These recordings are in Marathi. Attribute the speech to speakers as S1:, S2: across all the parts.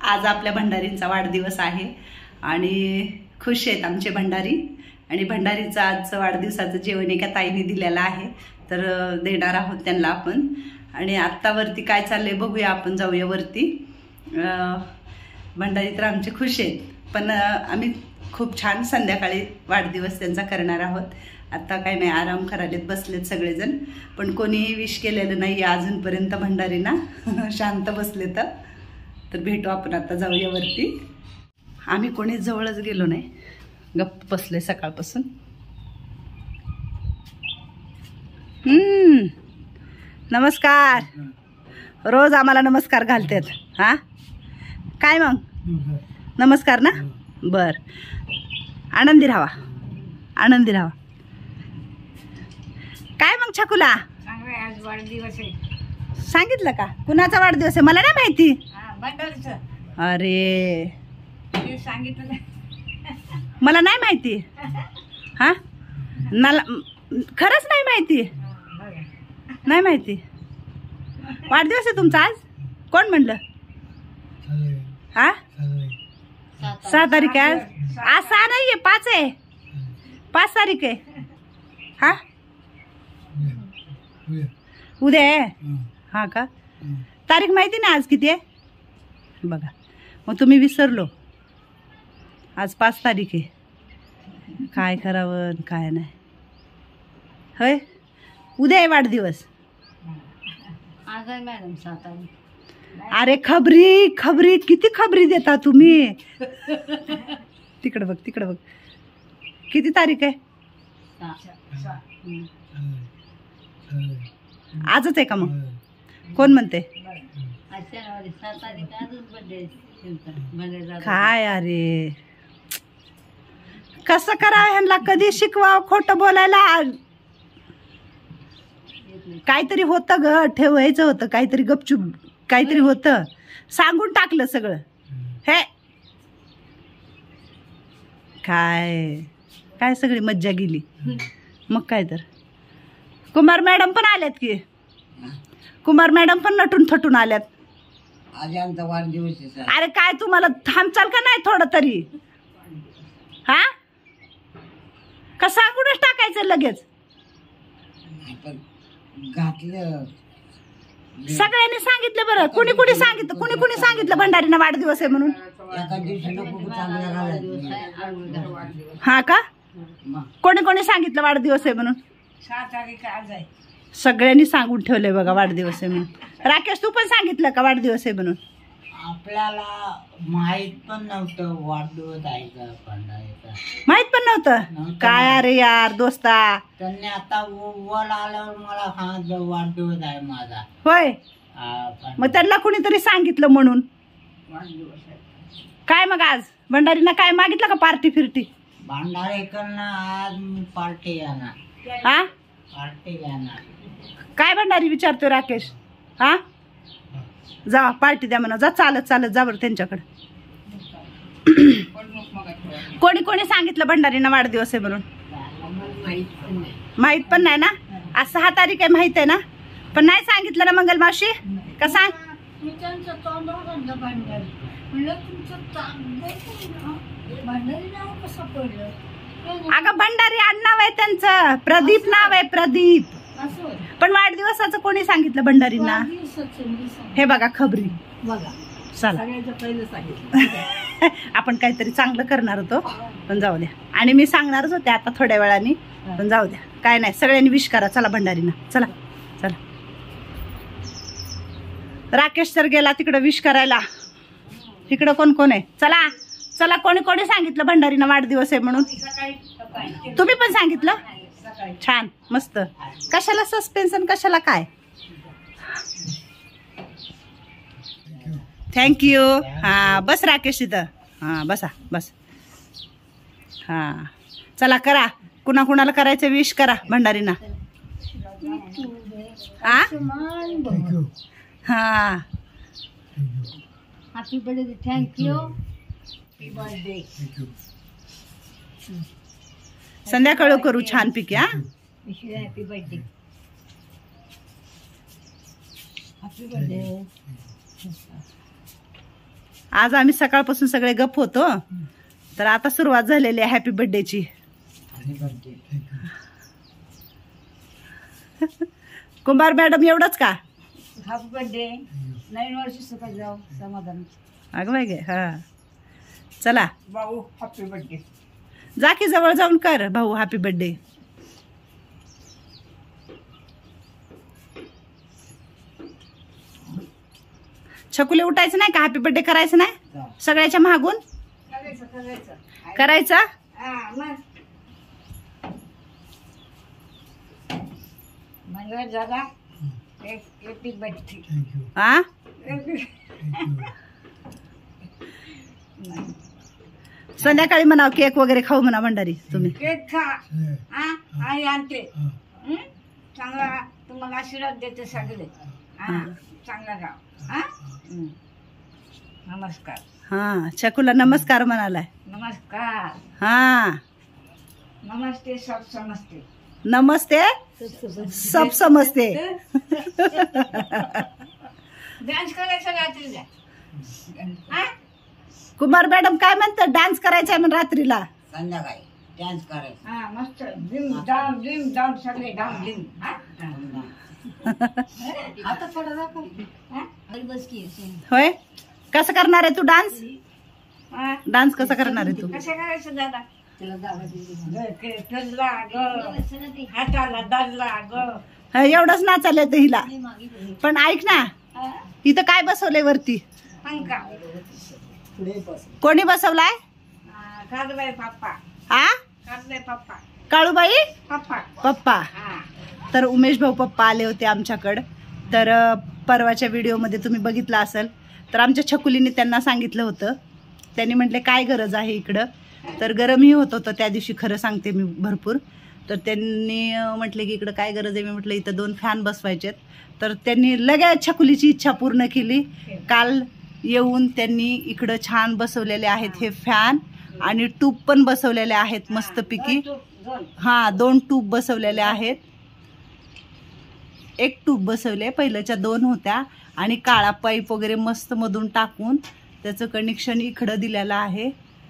S1: आज आपल्या भंडारींचा वाढदिवस आहे आणि खुश आहेत आमचे भंडारी. आणि भंडारीचं आजचं वाढदिवसाचं जेवण एका ताईने दिलेलं आहे, तर देणार आहोत त्यांना आपण. आणि आत्ता वरती काय चाललंय बघूया, आपण जाऊया वरती. भंडारी तर आमचे खुश आहेत, पण आम्ही खूप छान संध्याकाळी वाढदिवस त्यांचा करणार आहोत. आत्ता काय नाही, आराम करायलेत, बसलेत सगळेजण, पण कोणीही विश केलेलं नाही अजूनपर्यंत भंडारीना. शांत बसले तर भेटू आपण. आता जाऊया वरती. आम्ही कोणी जवळच गेलो नाही, गप्प बसले सकाळपासून. नमस्कार. रोज आम्हाला नमस्कार घालतात. हा काय मग नमस्कार ना. बर, आनंदी राहा, आनंदी राहा. काय मग छकुला,
S2: आज वाढदिवस आहे.
S1: सांगितलं का कुणाचा वाढदिवस आहे? मला नाही माहिती. अरे
S2: सांगितलं
S1: मला नाही माहिती. हा मला खरंच नाही माहिती. नाही माहिती. वाढदिवस आहे तुमचा आज? कोण म्हणलं? हा 6 तारीख आहे आज. आज 6 नाही आहे, 5 आहे. 5 तारीख आहे. हा उद्या आहे. हा का? तारीख माहिती ना आज किती आहे? बघा मग तुम्ही विसरलो. आज 5 तारीख आहे. काय करावं काय नाही. होय, उद्या आहे वाढदिवस.
S2: आज आहे मॅडम 7 तारीख.
S1: अरे खबरी खबरी किती खबरी देता तुम्ही. तिकडे बघ, तिकडे बघ, किती तारीख आहे? आजच आहे का मग? कोण म्हणते? काय अरे कसं करावं ह्यांना? कधी शिकवावं खोटं बोलायला? काहीतरी होतं ग, ठेवायचं होतं काहीतरी, गपचूप काहीतरी होतं, सांगून टाकलं सगळं. हे काय काय सगळी मज्जा गेली. मग काय तर. कुमार मॅडम पण आल्यात की. कुमार मॅडम पण नटून थटून आल्यात.
S2: आज आमचा वाढदिवस आहे.
S1: अरे काय तुम्हाला थांबचाल का नाही थोडं तरी? हा का सांगूनच टाकायचं लगेच?
S2: घातलं
S1: सगळ्यांनी सांगितलं बरं. कुणी कुणी सांगितलं? कुणी कुणी सांगितलं भंडारीना वाढदिवस आहे म्हणून?
S2: एका दिवशी नको
S1: हा का? कोणी कोणी सांगितलं वाढदिवस आहे म्हणून?
S2: 6 तारीख आज आहे.
S1: सगळ्यांनी सांगून ठेवलंय बघा वाढदिवस आहे म्हणून. राकेश तू पण सांगितलं का वाढदिवस आहे म्हणून?
S2: आपल्याला माहित पण नव्हतं वाढदिवस आहे का भंडारीचा.
S1: माहित पण नव्हतं. काय अरे यार दोस्ता,
S2: त्यांनी आता वर आल्यावर मला सांगितलं वाढदिवस आहे माझा.
S1: होय, मग त्यांना कुणीतरी सांगितलं म्हणून. काय मग आज भंडारीना काय मागितलं का? पार्टी फिरटी?
S2: भंडारीकडनं आज पार्टी येणार.
S1: हा
S2: पार्टी येणार.
S1: काय भंडारी विचारतोय राकेश? हा जा पार्टी द्या म्हणा. जा चालत चालत जा बरं त्यांच्याकडे. कोणी कोणी सांगितलं भंडारीना वाढदिवस आहे म्हणून? माहित पण नाही ना. आज 6 तारीख आहे, माहित आहे ना, पण नाही सांगितलं ना मंगल मावशी का? सांग. अगं भंडारी नाव आहे त्यांचं, प्रदीप नाव आहे, प्रदीप. पण वाढदिवसाचं कोणी सांगितलं भंडारींना? हे बघा खबरी बघा. चला आपण काहीतरी चांगलं करणार होतो, पण जाऊ द्या. आणि मी सांगणारच होते आता थोड्या वेळाने, पण जाऊ द्या. काय नाही, सगळ्यांनी विश करा. चला भंडारींना, चला चला. राकेश सर गेला तिकडं विश करायला. तिकडं कोण कोण आहे? चला चला. कोणी कोणी सांगितलं भंडारींना वाढदिवस आहे म्हणून? तुम्ही पण सांगितलं? छान मस्त. कशाला सस्पेन्शन, कशाला काय? थँक्यू. हा बस राकेश इथं. हा बसा बस. हा चला करा. कुणा कुणाला करायचं विश करा भंडारींना. हा हा
S2: happy birthday. Thank you. Happy birthday.
S1: संध्याकाळी करू छान पिके. हा
S2: हॅपी बर्थडे. Happy birthday.
S1: आज आम्ही सकाळपासून सगळे गप होतो, तर आता सुरुवात झालेली आहे हॅपी बर्थडेची. कुंभार मॅडम एवढंच का?
S3: Happy birthday. नवीन वर्ष सुखात जाऊ, समाधान.
S1: अगं बाई गे, हा चला
S3: भाऊ हॅपी बर्थडे.
S1: जा की जवळ जाऊन कर भाऊ हॅपी बर्थडे. छकुले उठायचं नाही का? हॅपी बर्थडे करायचं नाही सगळ्याच्या मागून? करायचं.
S3: मंगळ दादा हॅपी बर्थडे.
S1: हा संध्याकाळी म्हणाव केक वगैरे खाऊ म्हणा भंडारी तुम्ही.
S3: केक खा. आई आणते. चांगला तुम्हाला आशीर्वाद देते सगळे. चांगला गाव. नमस्कार.
S1: हा छकुला नमस्कार म्हणालाय.
S3: नमस्कार.
S1: हा
S3: नमस्ते सब समजते.
S1: नमस्ते सब समजते.
S3: डान्स करायचं रात्रीला.
S1: कुमार मॅडम काय म्हणतात? डान्स करायचा आहे म्हणून रात्रीला.
S2: संध्याकाळी डान्स करायचं.
S3: हा मस्त. डिम डाऊन सगळे डाऊन डिम. आता थोडा दाखव. बस की.
S1: होय कसं करणार आहे तू डान्स? डान्स कसा करणार आहे तू?
S3: कसं करायचं दादा? हाताला दाजला ग.
S1: एवढंच नाचायला येतं हिला. पण ऐक ना, इथं काय बसवलंय वरती?
S3: पंखा.
S1: कोणी बसवलाय?
S3: काळूबाई पप्पा.
S1: हा
S3: काळूबाई पप्पा.
S1: काळूबाई
S3: पप्पा.
S1: पप्पा. तर उमेश भाऊ पप्पा आले होते आमच्याकडं. तर परवाच्या व्हिडिओमध्ये तुम्ही बघितलं असेल. तर आमच्या छकुलीने त्यांना सांगितलं होतं. त्यांनी म्हटले काय गरज आहे इकडं? तर गरमही होत होतं त्या दिवशी, खरं सांगते मी, भरपूर. तर त्यांनी म्हटले की इकडं काय गरज आहे? मी म्हटलं इथं 2 फॅन बसवायचेत. तर त्यांनी लगेच छकुलीची इच्छा पूर्ण केली. काल येऊन त्यांनी इकडं छान बसवलेले आहेत हे फॅन, आणि ट्यूब पण बसवलेले आहेत मस्तपैकी. हा 2 ट्यूब बसवलेले आहेत. एक ट्यूब बसवले, पहिल्याच्या 2 होत्या, आणि काळा पाईप वगैरे मस्त मधून टाकून त्याचं कनेक्शन इकडं दिलेलं आहे.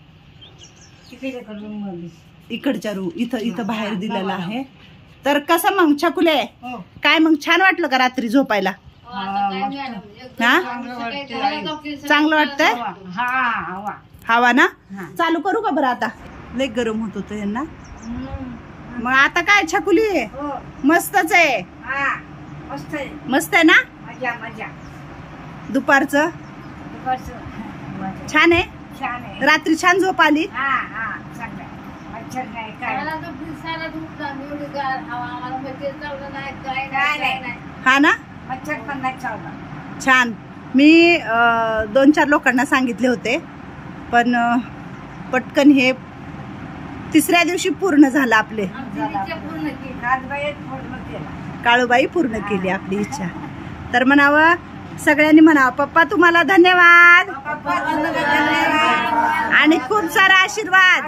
S1: इकडच्या इथं बाहेर दिलेलं आहे. तर कसं मग छकुले, काय मग छान वाटलं का रात्री झोपायला? हा चांगलं वाटतंय. हवा ना? चालू करू का बरं? आता लय गरम होत होतं यांना. मग आता काय छकुली मस्तच आहे. मस्त आहे ना? दुपारचं छान आहे. रात्री छान झोप आली. हा ना? छान. मी 2-4 लोकांना सांगितले होते, पण पटकन हे 3ऱ्या दिवशी पूर्ण झालं आपले. काळूबाई पूर्ण केली आपली इच्छा. तर म्हणावं सगळ्यांनी म्हणावं पप्पा तुम्हाला धन्यवाद आणि खूप सारा आशीर्वाद.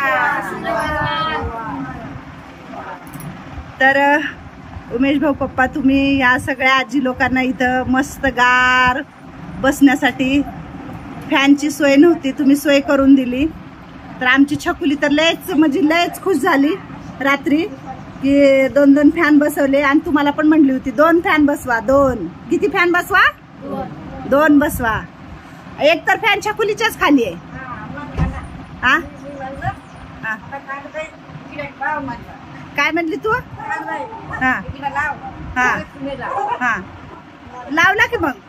S1: तर उमेश भाऊ पप्पा, तुम्ही या सगळ्या आजी लोकांना इथं मस्त गार बसण्यासाठी फॅनची सोय नव्हती, तुम्ही सोय करून दिली. तर आमची छकुली तर लयच खुश झाली रात्री की 2 फॅन बसवले. आणि तुम्हाला पण म्हणली होती 2 फॅन बसवा. 2 किती फॅन बसवा? 2 बसवा. एक तर फॅन छकुलीच्याच खाली आहे. हा काय म्हणली तू? हा हा हा लावला की मग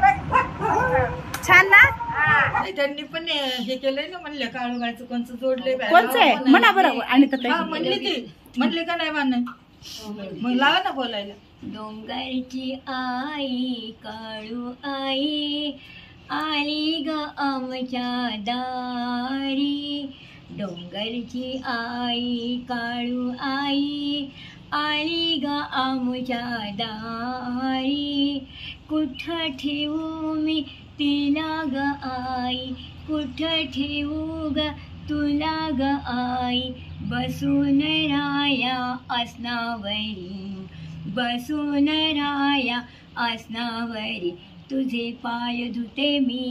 S1: छान ना?
S3: त्यांनी पण हे केलंय ना, म्हणले काळूबाईचं कोणचं जोडले.
S1: कोणचं आहे म्हणा बरं. आणि
S3: म्हणली ती म्हणले का नाही म्हणा, मग लावा ना बोलायला. डोंगरची आई काळू आई आली ग आमच्या दारी. डोंगरची आई काळू आई आली ग आमच्या दारी. कुठं ठेवू मी तिला ग आई, कुठं ठेवू ग तुला ग आई. बसून राया आसनावरी, बसून राया आसनावरी.
S4: तुझे पाय धुते मी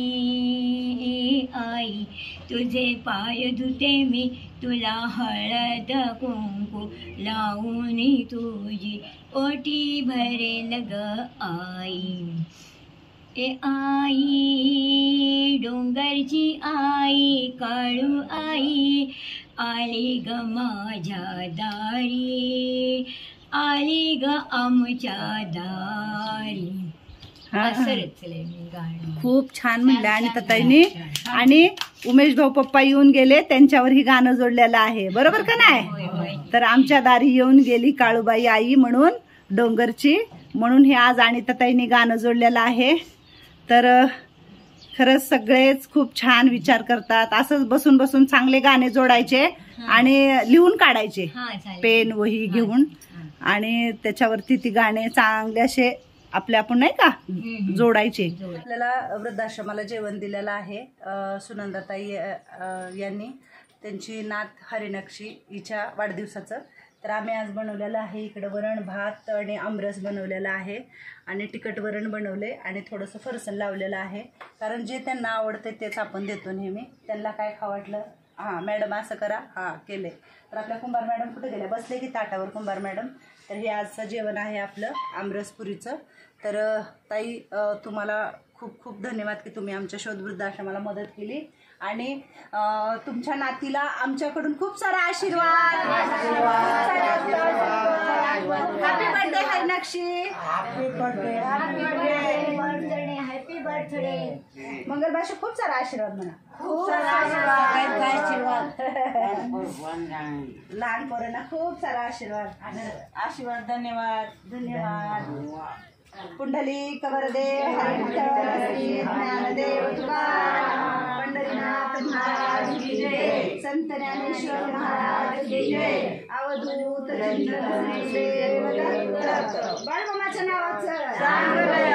S4: आई, तुझे पाय धुते मी, तुला हळद कुंकू लावून तुझी ओटी भरेल ग आई. ए आई डोंगरची आई, काळू आई आली ग माझ्या दारी, आली ग आमच्या दारी. असं रचलंय मी गाणं.
S1: खूप छान म्हणलं आणि ताईंनी. आणि उमेश भाऊ पप्पा येऊन गेले, त्यांच्यावर ही गाणं जोडलेलं आहे, बरोबर का नाही? तर आमच्या दारी येऊन गेली काळूबाई आई म्हणून डोंगरची, म्हणून हे आज आणि ताईंनी गाणं जोडलेलं आहे. तर खरंच सगळेच खूप छान विचार करतात. असंच बसून बसून चांगले गाणे जोडायचे आणि लिहून काढायचे पेन वही घेऊन, आणि त्याच्यावरती ती गाणे चांगले असे आपले आपण नाही का जोडायचे. आपल्याला वृद्धाश्रमाला जेवण दिलेलं आहे सुनंदाताई यांनी, त्यांची नात हरिणाक्षी हिच्या वाढदिवसाचं. तर आम्ही आज बनवलेलं आहे इकडं वरण भात आणि आमरस बनवलेला आहे, आणि तिखट वरण बनवले आणि थोडंसं फरसाण लावलेलं आहे. कारण जे त्यांना आवडते तेच आपण देतो नेहमी. त्यांना काय खावं वाटलं, हां मॅडम असं करा, हां केले. तर आपल्या कुंभार मॅडम कुठे गेल्या, बसले की ताटावर कुंभार मॅडम. तर हे आजचं जेवण आहे आपलं आमरसपुरीचं. तर ताई तुम्हाला खूप खूप धन्यवाद की तुम्ही आमच्या शोध वृद्धाश्रमाला मदत केली, आणि तुमच्या नातीला आमच्याकडून खूप सारा आशीर्वाद. Happy birthday Harinakshi, happy birthday, happy birthday. मंगलबाशी खूप सारा आशीर्वाद म्हणा, खूप सारा आशीर्वाद. लहान पोरांना खूप सारा आशीर्वाद. धन्यवाद धन्यवाद. पुंडलिक वरदे हरिहरश्री ज्ञानदेव तुकाराम पंढरीनाथ महाराज की जय, संत ज्ञानेश्वर महाराज की जय. अवधूत चिंतन बाळमामाच्या नावाचं